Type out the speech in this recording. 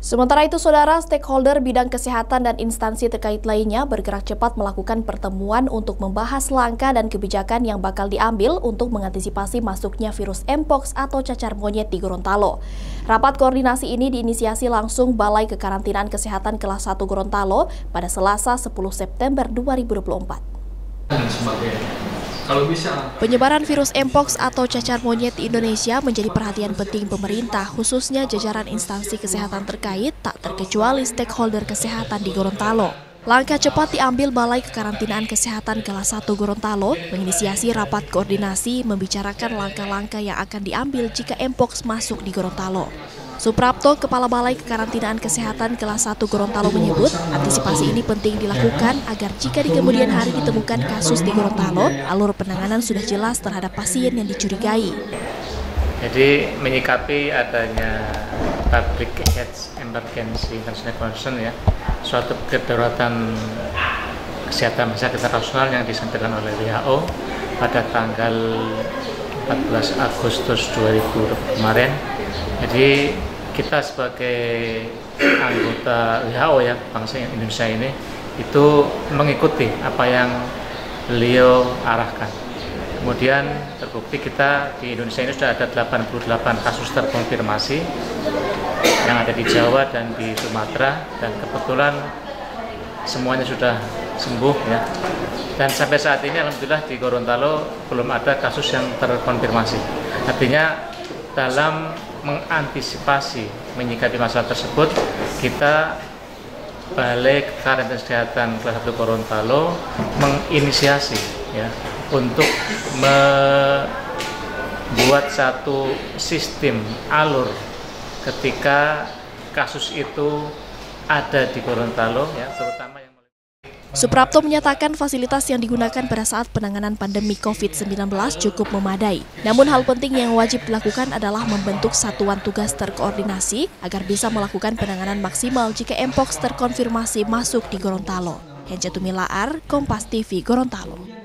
Sementara itu, saudara, stakeholder bidang kesehatan dan instansi terkait lainnya bergerak cepat melakukan pertemuan untuk membahas langkah dan kebijakan yang bakal diambil untuk mengantisipasi masuknya virus Mpox atau cacar monyet di Gorontalo. Rapat koordinasi ini diinisiasi langsung Balai Kekarantinaan Kesehatan Kelas 1 Gorontalo pada Selasa 10 September 2024. Penyebaran virus Mpox atau cacar monyet di Indonesia menjadi perhatian penting pemerintah, khususnya jajaran instansi kesehatan terkait, tak terkecuali stakeholder kesehatan di Gorontalo. Langkah cepat diambil Balai Kekarantinaan Kesehatan Kelas 1 Gorontalo, menginisiasi rapat koordinasi membicarakan langkah-langkah yang akan diambil jika Mpox masuk di Gorontalo. Suprapto, Kepala Balai Kekarantinaan Kesehatan Kelas 1 Gorontalo menyebut, antisipasi ini penting dilakukan agar jika di kemudian hari ditemukan kasus di Gorontalo, alur penanganan sudah jelas terhadap pasien yang dicurigai. Jadi menyikapi adanya public health emergency international concern, ya, suatu kedaruratan kesehatan masyarakat internasional yang disampaikan oleh WHO pada tanggal 14 Agustus 2020 kemarin. Jadi kita sebagai anggota WHO, ya, bangsa Indonesia ini, itu mengikuti apa yang beliau arahkan. Kemudian terbukti kita di Indonesia ini sudah ada 88 kasus terkonfirmasi yang ada di Jawa dan di Sumatera, dan kebetulan semuanya sudah sembuh, ya. Dan sampai saat ini alhamdulillah di Gorontalo belum ada kasus yang terkonfirmasi. Artinya dalam mengantisipasi menyikapi masalah tersebut, kita Balai Kekarantinaan Kesehatan Kelas 1 Gorontalo menginisiasi, ya, untuk membuat satu sistem alur ketika kasus itu ada di Gorontalo, ya, terutama yang Suprapto menyatakan fasilitas yang digunakan pada saat penanganan pandemi COVID-19 cukup memadai. Namun hal penting yang wajib dilakukan adalah membentuk satuan tugas terkoordinasi agar bisa melakukan penanganan maksimal jika Mpox terkonfirmasi masuk di Gorontalo. Henjatumi Laar, Kompas TV, Gorontalo.